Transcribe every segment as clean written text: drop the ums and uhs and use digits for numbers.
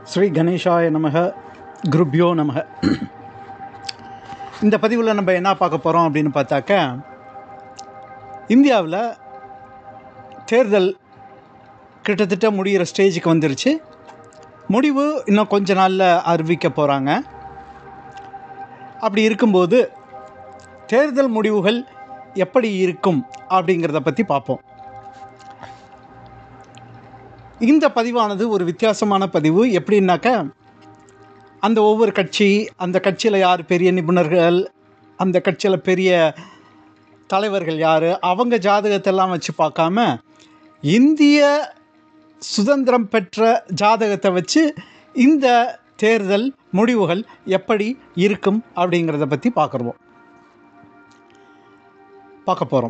ஸ்ரீ கணேஷாய நமக, குருப்யோ நமக. இந்த பதிவில் நம்ம என்ன பார்க்க போகிறோம் அப்படின்னு பார்த்தாக்க, இந்தியாவில் தேர்தல் கிட்டத்தட்ட முடிகிற ஸ்டேஜுக்கு வந்துருச்சு. முடிவு இன்னும் கொஞ்ச நாளில் அறிவிக்க போகிறாங்க. அப்படி இருக்கும்போது தேர்தல் முடிவுகள் எப்படி இருக்கும் அப்படிங்கிறத பற்றி பார்ப்போம். இந்த பதிவானது ஒரு வித்தியாசமான பதிவு. எப்படின்னாக்க, அந்த ஒவ்வொரு கட்சி, அந்த கட்சியில் யார் பெரிய நிபுணர்கள், அந்த கட்சியில் பெரிய தலைவர்கள் யார், அவங்க ஜாதகத்தெல்லாம் வச்சு பார்க்காம இந்திய சுதந்திரம் பெற்ற ஜாதகத்தை வச்சு இந்த தேர்தல் முடிவுகள் எப்படி இருக்கும் அப்படிங்கிறத பற்றி பார்க்க போகிறோம்.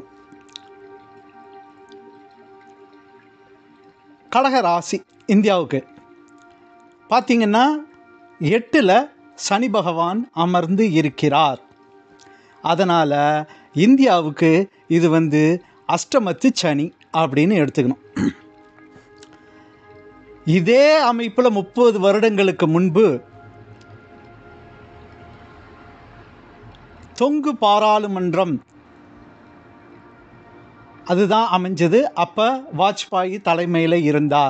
கடக ராசி இந்தியாவுக்கு பார்த்திங்கன்னா 8ல் சனி பகவான் அமர்ந்து இருக்கிறார். அதனால் இந்தியாவுக்கு இது அஷ்டமத்து சனி அப்படின்னு எடுத்துக்கணும். இதே அமைப்பில் 30 வருடங்களுக்கு முன்பு தொங்கு பாராளுமன்றம் அதுதான் அமைஞ்சது. அப்போ வாஜ்பாய் தலைமையில் இருந்தார்.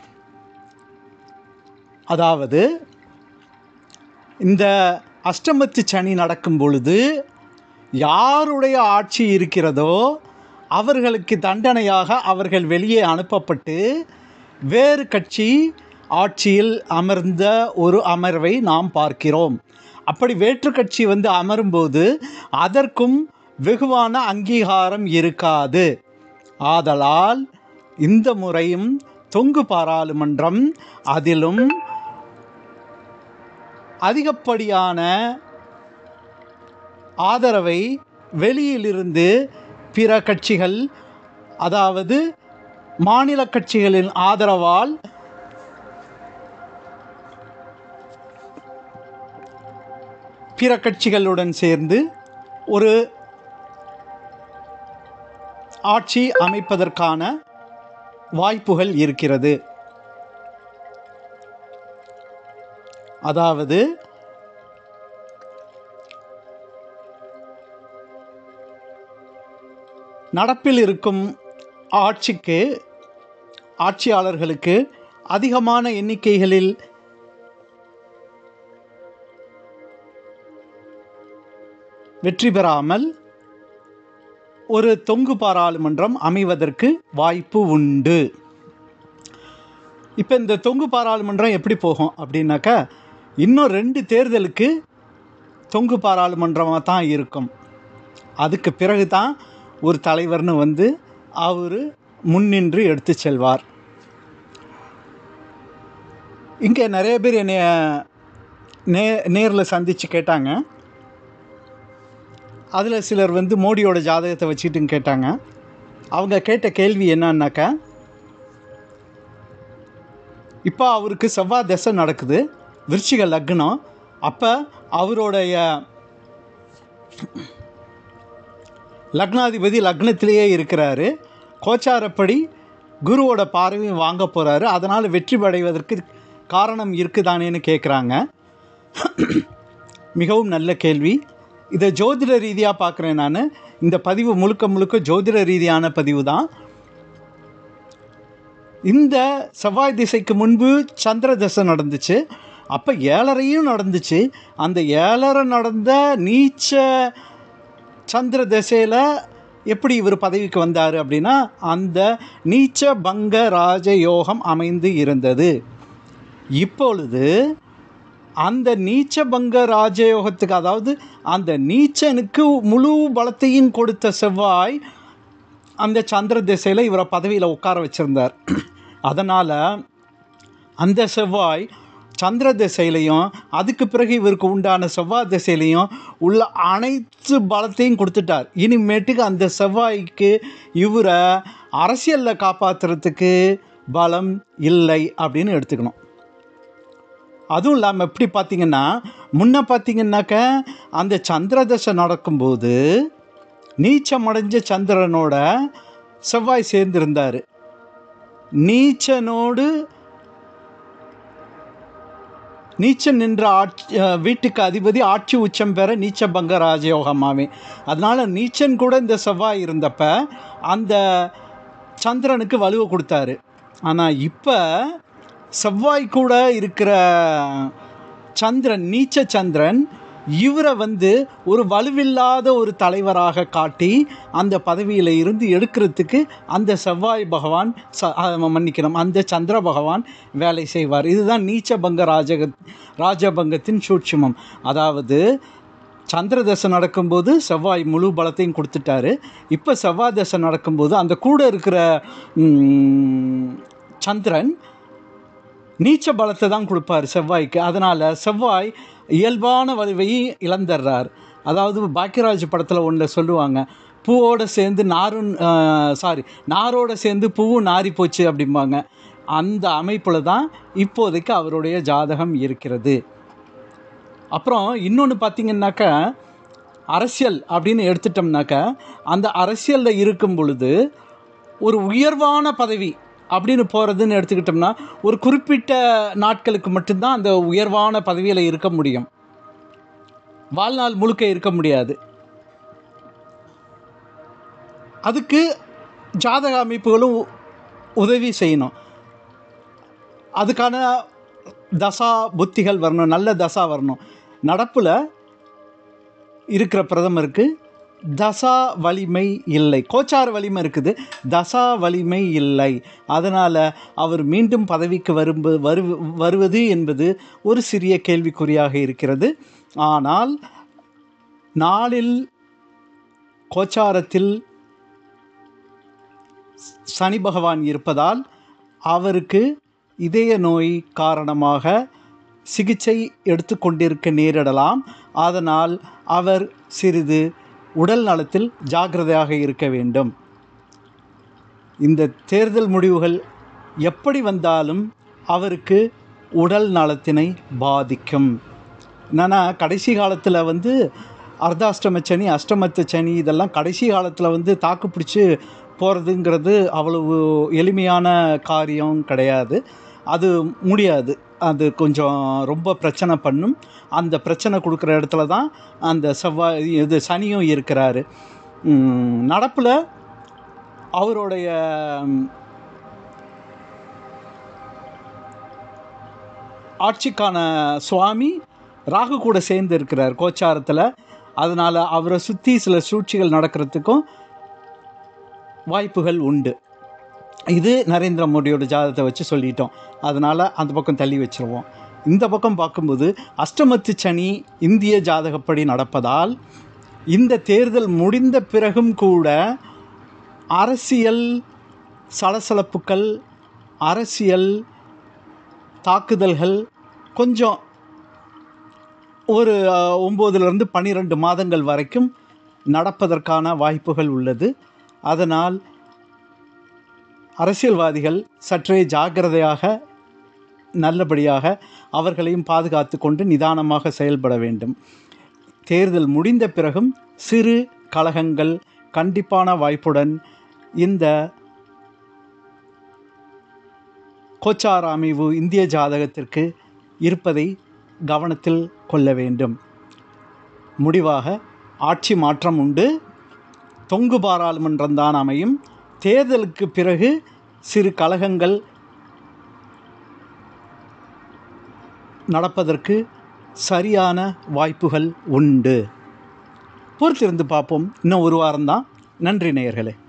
அதாவது இந்த அஷ்டமத்து சனி நடக்கும் பொழுது யாருடைய ஆட்சி இருக்கிறதோ அவர்களுக்கு தண்டனையாக அவர்கள் வெளியே அனுப்பப்பட்டு வேறு கட்சி ஆட்சியில் அமர்ந்த ஒரு அமர்வை நாம் பார்க்கிறோம். அப்படி வேற்று கட்சி அமரும்போது அதற்கும் வெகுவான அங்கீகாரம் இருக்காது. ஆதலால் இந்த முறையும் தொங்கு பாராளுமன்றம், அதிலும் அதிகப்படியான ஆதரவை வெளியிலிருந்து பிற கட்சிகள், அதாவது மாநில கட்சிகளின் ஆதரவால் பிற கட்சிகளுடன் சேர்ந்து ஒரு ஆட்சி அமைப்பதற்கான வாய்ப்புகள் இருக்கிறது. அதாவது நடப்பில் இருக்கும் ஆட்சியாளர்களுக்கு அதிகமான எண்ணிக்கைகளில் வெற்றி பெறாமல் ஒரு தொங்கு பாராளுமன்றம் அமைவதற்கு வாய்ப்பு உண்டு. இப்போ இந்த தொங்கு பாராளுமன்றம் எப்படி போகும் அப்படின்னாக்கா, இன்னும் 2 தேர்தலுக்கு தொங்கு பாராளுமன்றமாக தான் இருக்கும். அதுக்கு பிறகு தான் ஒரு தலைவர்னு அவர் முன்னின்று எடுத்து செல்வார். இங்கே நிறைய பேர் என்னை நேரில் சந்தித்து கேட்டாங்க. அதில் சிலர் மோடியோட ஜாதகத்தை வச்சுக்கிட்டுன்னு கேட்டாங்க. அவங்க கேட்ட கேள்வி என்னன்னாக்கா, இப்போ அவருக்கு செவ்வாய் தசை நடக்குது, விருச்சிக லக்னம். அப்போ அவருடைய லக்னாதிபதி லக்னத்திலேயே இருக்கிறாரு. கோச்சாரப்படி குருவோட பார்வையும் வாங்க போகிறாரு. அதனால் வெற்றி அடைவதற்கு காரணம் இருக்குதானேன்னு கேட்குறாங்க. மிகவும் நல்ல கேள்வி. இதை ஜோதிட ரீதியாக பார்க்குறேன் நான். இந்த பதிவு முழுக்க ஜோதிட ரீதியான பதிவு தான். இந்த செவ்வாய் திசைக்கு முன்பு சந்திர தசை நடந்துச்சு. அப்போ 7.5 நடந்துச்சு. அந்த 7.5 நடந்த நீச்ச சந்திர தசையில் எப்படி இவர் பதவிக்கு வந்தார் அப்படின்னா, அந்த நீச்ச பங்க ராஜயோகம் அமைந்து இருந்தது. இப்பொழுது அந்த நீச்ச பங்க ராஜயோகத்துக்கு, அதாவது அந்த நீச்சனுக்கு முழு பலத்தையும் கொடுத்த செவ்வாய் அந்த சந்திர திசையில் இவரை பதவியில் உட்கார வச்சுருந்தார். அதனால் அந்த செவ்வாய் சந்திர திசையிலையும் அதுக்கு பிறகு இவருக்கு உண்டான செவ்வாய் திசையிலையும் உள்ள அனைத்து பலத்தையும் கொடுத்துட்டார். இனிமேட்டுக்கு அந்த செவ்வாய்க்கு இவரை அரசியலில் காப்பாற்றுறதுக்கு பலம் இல்லை அப்படின்னு எடுத்துக்கணும். அதுவும் இல்லாமல் எப்படி பார்த்திங்கன்னா, முன்ன பார்த்திங்கன்னாக்க அந்த சந்திரதசை நடக்கும்போது நீச்சமடைஞ்ச சந்திரனோட செவ்வாய் சேர்ந்திருந்தார். நீச்சனோடு நீச்சன் நின்ற வீட்டுக்கு அதிபதி ஆட்சி உச்சம் பெற நீச்ச பங்க ராஜயோகமாவே. அதனால் நீச்சன் கூட இந்த செவ்வாய் இருந்தப்ப அந்த சந்திரனுக்கு வலுவை கொடுத்தாரு. ஆனால் இப்போ செவ்வாய் கூட இருக்கிற சந்திரன், நீச்ச சந்திரன், இவரை ஒரு வலுவில்லாத ஒரு தலைவராக காட்டி அந்த பதவியில் இருந்து எடுக்கிறதுக்கு அந்த செவ்வாய் பகவான் மன்னிக்கணும், அந்த சந்திர பகவான் வேலை செய்வார். இதுதான் நீச்சபங்க ராஜபங்கத்தின் சூட்சுமம். அதாவது சந்திர தசை நடக்கும்போது செவ்வாய் முழு பலத்தையும் கொடுத்துட்டாரு. இப்போ செவ்வாய் தசை நடக்கும்போது அந்த கூட இருக்கிற சந்திரன் நீச்ச பலத்தை தான் கொடுப்பார் செவ்வாய்க்கு. அதனால் செவ்வாய் இயல்பான வலுவை இழந்துடுறார். அதாவது பாக்கியராஜ் படத்தில் ஒன்று சொல்லுவாங்க, பூவோடு சேர்ந்து நாரோடு சேர்ந்து பூவும் நாரி போச்சு அப்படிம்பாங்க. அந்த அமைப்பில் தான் இப்போதைக்கு அவருடைய ஜாதகம் இருக்கிறது. அப்புறம் இன்னொன்று பார்த்திங்கன்னாக்கா, அரசியல் அப்படின்னு எடுத்துட்டோம்னாக்கா, அந்த அரசியலில் இருக்கும் பொழுது ஒரு உயர்வான பதவி அப்படின்னு போகிறதுன்னு எடுத்துக்கிட்டோம்னா ஒரு குறிப்பிட்ட நாட்களுக்கு மட்டும்தான் அந்த உயர்வான பதவியில் இருக்க முடியும். வாழ்நாள் முழுக்க இருக்க முடியாது. அதுக்கு ஜாதக அமைப்புகளும் உதவி செய்யணும். அதுக்கான தசா புத்திகள் வரணும், நல்ல தசா வரணும். நடப்பில் இருக்கிற பிரதமருக்கு தசா வலிமை இல்லை, கோச்சார வலிமை இருக்குது, தசா வலிமை இல்லை. அதனால் அவர் மீண்டும் பதவிக்கு வருவது என்பது ஒரு சிறிய கேள்விக்குறியாக இருக்கிறது. ஆனால் நாளில் கோச்சாரத்தில் சனி பகவான் இருப்பதால் அவருக்கு இதய நோய் காரணமாக சிகிச்சை எடுத்துக்கொண்டிருக்க நேரிடலாம். அதனால் அவர் சிறிது உடல் நலத்தில் ஜாக்கிரதையாக இருக்க வேண்டும். இந்த தேர்தல் முடிவுகள் எப்படி வந்தாலும் அவருக்கு உடல் நலத்தினை பாதிக்கும். என்னென்னா, கடைசி காலத்தில் அர்த்தாஷ்டம சனி, அஷ்டமத்து சனி இதெல்லாம் கடைசி காலத்தில் தாக்கு பிடிச்சி போகிறதுங்கிறது அவ்வளவு எளிமையான காரியம் கிடையாது. அது முடியாது. அது கொஞ்சம் ரொம்ப பிரச்சனை பண்ணும். அந்த பிரச்சனை கொடுக்குற இடத்துல தான் அந்த சனியும் இருக்கிறாரு. நடப்பில் அவருடைய ஆட்சிக்கான சுவாமி ராகு கூட சேர்ந்து இருக்கிறார் கோச்சாரத்தில். அதனால் அவரை சுற்றி சில சூழ்ச்சிகள் நடக்கிறதுக்கும் வாய்ப்புகள் உண்டு. இது நரேந்திர மோடியோட ஜாதகத்தை வச்சு சொல்லிட்டோம். அதனால் அந்த பக்கம் தள்ளி வச்சுருவோம். இந்த பக்கம் பார்க்கும்போது அஷ்டமத்து சனி இந்திய ஜாதகப்படி நடப்பதால் இந்த தேர்தல் முடிந்த பிறகும் கூட அரசியல் சலசலப்புகள், அரசியல் தாக்குதல்கள் கொஞ்சம் ஒரு 9லிருந்து 12 மாதங்கள் வரைக்கும் நடப்பதற்கான வாய்ப்புகள் உள்ளது. அதனால் அரசியல்வாதிகள் சற்றே ஜாக்கிரதையாக, நல்லபடியாக அவர்களையும் பாதுகாத்து கொண்டு நிதானமாக செயல்பட வேண்டும். தேர்தல் முடிந்த பிறகும் சிறு கலகங்கள் கண்டிப்பான வாய்ப்புடன் இந்த கோச்சார அமைவு இந்திய ஜாதகத்திற்கு இருப்பதை கவனத்தில் கொள்ள வேண்டும். முடிவாக ஆட்சி மாற்றம் உண்டு, தொங்கு பாராளுமன்றம்தான் அமையும். தேர்தலுக்கு பிறகு சிறு கலகங்கள் நடப்பதற்கு சரியான வாய்ப்புகள் உண்டு. பொறுத்திருந்து பார்ப்போம். இன்னும் ஒரு வாரம்தான். நன்றி நேயர்களே.